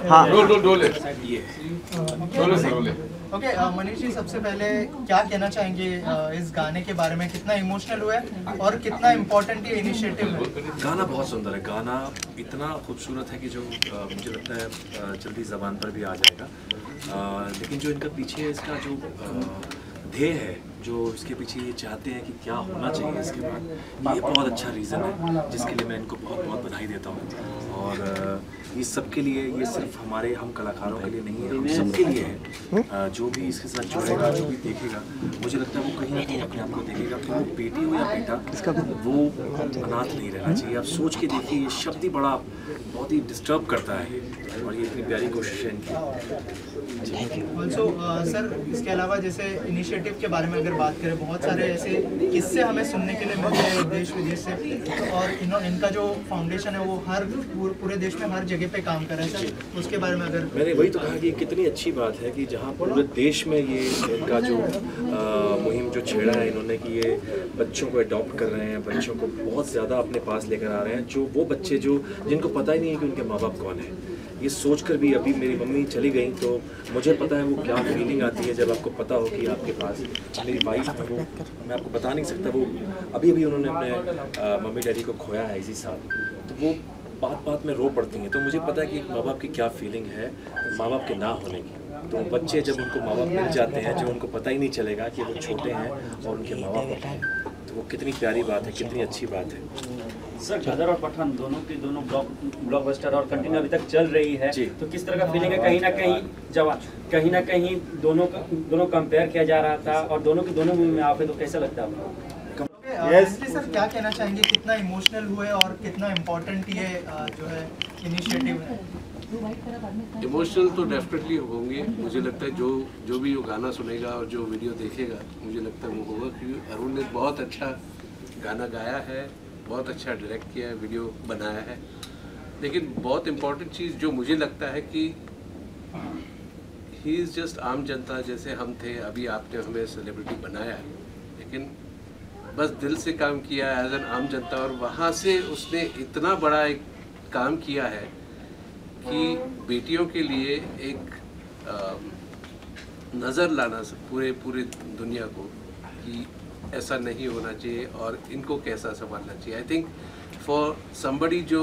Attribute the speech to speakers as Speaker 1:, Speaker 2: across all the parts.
Speaker 1: हाँ
Speaker 2: ओके, मनीष जी, सबसे पहले क्या कहना चाहेंगे इस गाने के बारे में? कितना इमोशनल हुआ है और कितना इम्पोर्टेंट ये इनिशिएटिव है?
Speaker 3: गाना बहुत सुंदर है, गाना इतना खूबसूरत है कि जो मुझे लगता है जल्दी ज़बान पर भी आ जाएगा। लेकिन जो इनका पीछे इसका जो ध्येय है, जो इसके पीछे ये चाहते हैं कि क्या होना चाहिए इसके बाद, ये बहुत अच्छा रीज़न है जिसके लिए मैं इनको बहुत बहुत बधाई देता हूँ। और ये सबके लिए, ये सिर्फ हमारे हम कलाकारों के लिए नहीं है, हम सबके लिए है। जो भी इसके साथ जुड़ेगा, जो भी देखेगा, मुझे लगता है वो कहीं ना कहीं अपने आप को देखेगा कि वो बेटी हो या बेटा, वो अनाथ नहीं रहना चाहिए। आप सोच के देखिए, ये शब्द ही बड़ा बहुत ही डिस्टर्ब करता है और ये इतनी प्यारी कोशिश है इनकी।
Speaker 2: ऑल्सो सर, इसके अलावा जैसे इनिशिएटिव के बारे में अगर बात करें, बहुत सारे ऐसे किस्से हमें सुनने के लिए मिलते हैं देश विदेश से, और इनका जो फाउंडेशन है वो हर पूरे देश में हर जगह पे काम कर रहा है सर, उसके बारे में अगर
Speaker 3: मैंने वही तो कहा कि कितनी अच्छी बात है कि जहाँ पूरे देश में ये इनका जो मुहिम जो छेड़ा है इन्होंने, कि ये बच्चों को अडॉप्ट कर रहे हैं, बच्चों को बहुत ज़्यादा अपने पास लेकर आ रहे हैं, जो वो बच्चे जो जिनको पता ही नहीं है कि उनके माँ बाप कौन है। ये सोचकर भी अभी मेरी मम्मी चली गई तो मुझे पता है वो क्या फीलिंग आती है जब आपको पता हो कि आपके पास मेरी वाइफ है, वो मैं आपको बता नहीं सकता। वो अभी अभी उन्होंने अपने मम्मी डैडी को खोया है इसी साल, तो वो बात बात में रो पड़ती हैं। तो मुझे पता है कि माँ बाप की क्या फीलिंग है माँ बाप के ना होने की। तो बच्चे जब उनको माँ बाप मिल जाते हैं, जो उनको पता ही नहीं चलेगा कि वो छोटे हैं और उनके माँ बाप होते हैं, तो वो कितनी प्यारी बात है, कितनी अच्छी बात है।
Speaker 4: सर, गदर और पठान दोनों ब्लॉकबस्टर और कंटिन्यू अभी तक चल रही है, तो किस तरह का फीलिंग है? कहीं ना कहीं दोनों कंपेयर किया जा रहा था और दोनों मूवी में आप है, तो कैसा लगता है आपको?
Speaker 2: सर, क्या कहना चाहेंगे, कितना इमोशनल हुए और कितना इम्पोर्टेंट ये जो है इनिशिएटिव है?
Speaker 5: इमोशनल तो डेफिनेटली होंगे। मुझे लगता है जो भी वो गाना सुनेगा और जो वीडियो देखेगा, मुझे लगता है वो होगा, क्योंकि अरुण ने बहुत अच्छा गाना गाया है, बहुत अच्छा डायरेक्ट किया है, वीडियो बनाया है। लेकिन बहुत इम्पोर्टेंट चीज़ जो मुझे लगता है कि ही इज़ जस्ट आम जनता जैसे हम थे। अभी आपने हमें सेलिब्रिटी बनाया है, लेकिन बस दिल से काम किया एज एन आम जनता, और वहाँ से उसने इतना बड़ा एक काम किया है कि बेटियों के लिए एक नज़र लाना पूरे दुनिया को कि ऐसा नहीं होना चाहिए और इनको कैसा संभालना चाहिए। आई थिंक फॉर समबडी जो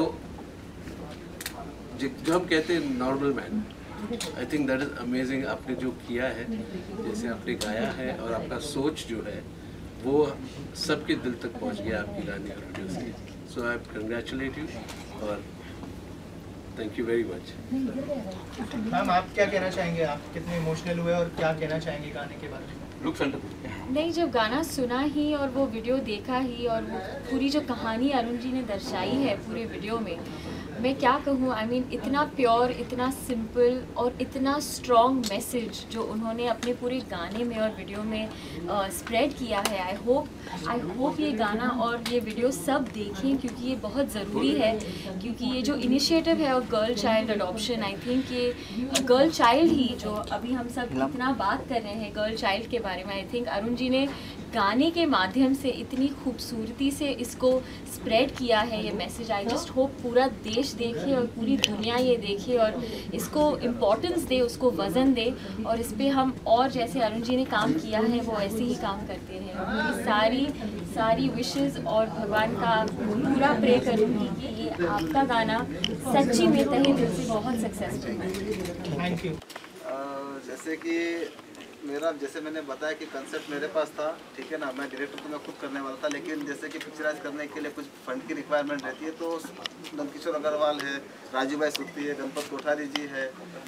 Speaker 5: हम कहते हैं normal man, I think that is amazing. आपने जो किया है, जैसे आपने गाया है और आपका सोच जो है वो सबके दिल तक पहुंच गया आपकी गाने और वीडियो से। सो आई कंग्रेचुलेट यू और thank you very much.
Speaker 2: Ma'am, आप क्या कहना चाहेंगे? आप कितने इमोशनल हुए और क्या कहना चाहेंगे गाने के बारे में?
Speaker 6: नहीं, जब गाना सुना ही और वो वीडियो देखा ही और वो पूरी जो कहानी अरुण जी ने दर्शाई है पूरे वीडियो में, मैं क्या कहूँ, आई मीन इतना प्योर, इतना सिंपल और इतना स्ट्रॉन्ग मैसेज जो उन्होंने अपने पूरे गाने में और वीडियो में स्प्रेड किया है। आई होप ये गाना और ये वीडियो सब देखें, क्योंकि ये बहुत ज़रूरी है। क्योंकि ये जो इनिशिएटिव है और girl child adoption, I think ये गर्ल चाइल्ड ही जो अभी हम सब इतना बात कर रहे हैं गर्ल चाइल्ड के बारे में, आई थिंक अरुण जी ने गाने के माध्यम से इतनी खूबसूरती से इसको स्प्रेड किया है ये मैसेज। आई जस्ट होप पूरा देश देखे और पूरी दुनिया ये देखे और इसको इम्पोर्टेंस दे, उसको वज़न दे, और इस पर हम और जैसे अरुण जी ने काम किया है वो ऐसे ही काम करते रहें। और मेरी सारी विशेज़ और भगवान का पूरा प्रे करूँगी कि ये आपका गाना सच्ची में तहे दिल से बहुत सक्सेसफुल है।
Speaker 2: Thank you.
Speaker 7: जैसे कि जैसे मैंने बताया कि कंसेप्ट मेरे पास था, ठीक है ना, मैं डायरेक्टर तो मैं खुद करने वाला था, लेकिन जैसे कि पिक्चराइज करने के लिए कुछ फंड की रिक्वायरमेंट रहती है, तो नंदकिशोर अग्रवाल है, राजू भाई सुक्ति है, गणपत कोठारी जी है,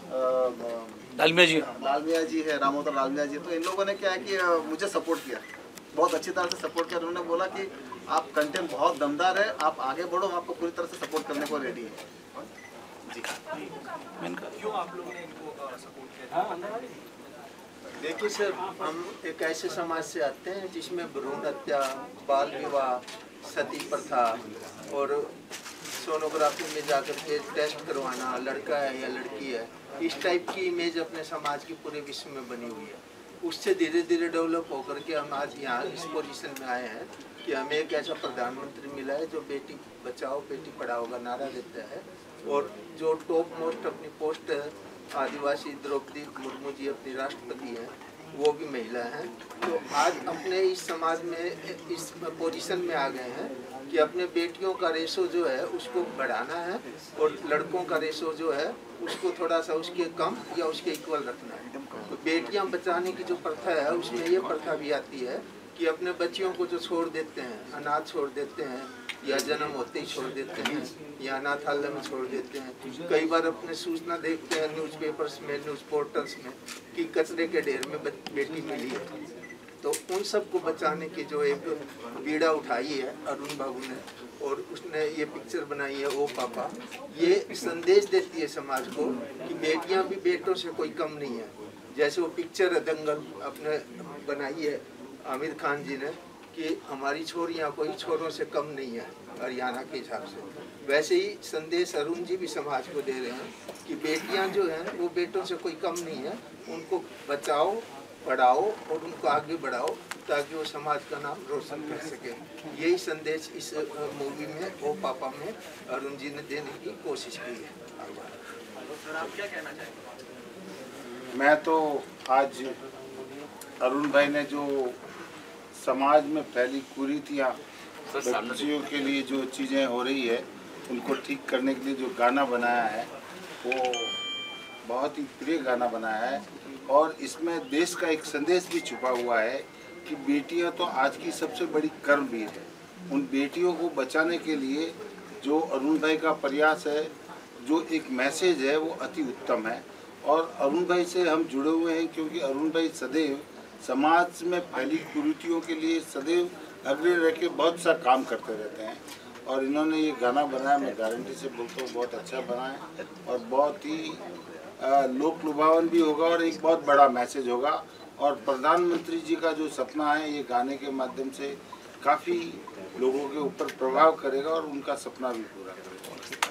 Speaker 7: लालमिया जी है, रामोदर लालमिया जी, तो इन लोगों ने क्या है कि मुझे सपोर्ट किया, बहुत अच्छी तरह से सपोर्ट किया। उन्होंने बोला कि आप कंटेंट बहुत दमदार है, आप आगे बढ़ो, हम आपको पूरी तरह से सपोर्ट करने को रेडी है जी।
Speaker 2: क्यों आप लोगों ने इनको सपोर्ट किया?
Speaker 8: देखिए सर, हम एक ऐसे समाज से आते हैं जिसमें भ्रूण हत्या, बाल विवाह, सती प्रथा और सोनोग्राफी में जाकर के टेस्ट करवाना, लड़का है या लड़की है, इस टाइप की इमेज अपने समाज की पूरे विश्व में बनी हुई है। उससे धीरे धीरे डेवलप होकर के हम आज यहाँ इस पोजीशन में आए हैं कि हमें एक ऐसा प्रधानमंत्री मिला है जो बेटी बचाओ बेटी पढ़ाओ का नारा देता है और जो टॉप मोस्ट अपनी पोस्ट आदिवासी द्रौपदी मुर्मू जी अपनी राष्ट्रपति हैं, वो भी महिला हैं। तो आज अपने इस समाज में इस पोजीशन में आ गए हैं कि अपने बेटियों का रेशो जो है उसको बढ़ाना है और लड़कों का रेशो जो है उसको थोड़ा सा उसके कम या उसके इक्वल रखना है। तो बेटियां बचाने की जो प्रथा है उसमें ये प्रथा भी आती है कि अपने बच्चियों को जो छोड़ देते हैं, अनाथ छोड़ देते हैं या जन्म होते ही छोड़ देते हैं या अनाथालय में छोड़ देते हैं। कई बार अपने सूचना देखते हैं न्यूज़पेपर्स में, न्यूज़ पोर्टल्स में कि कचरे के ढेर में बेटी मिली है। तो उन सब को बचाने की जो एक बीड़ा उठाई है अरुण बाबू ने, और उसने ये पिक्चर बनाई है ओ पापा, ये संदेश देती है समाज को कि बेटियां भी बेटों से कोई कम नहीं है। जैसे वो पिक्चर है दंगल अपने बनाई है आमिर खान जी ने कि हमारी छोरियां कोई छोरों से कम नहीं है हरियाणा के हिसाब से, वैसे ही संदेश अरुण जी भी समाज को दे रहे हैं कि बेटियां जो हैं वो बेटों से कोई कम नहीं है, उनको बचाओ, पढ़ाओ और उनको आगे बढ़ाओ ताकि वो समाज का नाम रोशन कर सके। यही संदेश इस मूवी में ओ पापा में अरुण जी ने देने की कोशिश की है।
Speaker 2: सर आप क्या कहना चाहेंगे?
Speaker 1: मैं तो आज अरुण भाई ने जो समाज में फैली कुरीतियाँ, बच्चियों के लिए जो चीज़ें हो रही है उनको ठीक करने के लिए जो गाना बनाया है वो बहुत ही प्रिय गाना बनाया है। और इसमें देश का एक संदेश भी छुपा हुआ है कि बेटियां तो आज की सबसे बड़ी कर्मवीर है। उन बेटियों को बचाने के लिए जो अरुण भाई का प्रयास है, जो एक मैसेज है, वो अति उत्तम है। और अरुण भाई से हम जुड़े हुए हैं क्योंकि अरुण भाई सदैव समाज में फैली कुरीतियों के लिए सदैव अग्रणी रह के बहुत सा काम करते रहते हैं। और इन्होंने ये गाना बनाया, मैं गारंटी से बोलता हूँ बहुत अच्छा बना है और बहुत ही लोक लुभावन भी होगा और एक बहुत बड़ा मैसेज होगा। और प्रधानमंत्री जी का जो सपना है ये गाने के माध्यम से काफ़ी लोगों के ऊपर प्रभाव करेगा और उनका सपना भी पूरा करेगा।